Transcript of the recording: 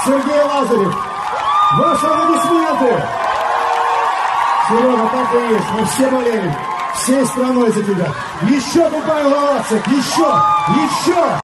Сергей Лазарев. Ваши аплодисменты. Серега, так и есть. Мы все болели. Всей страной за тебя. Еще, Павел Лавацик. Еще.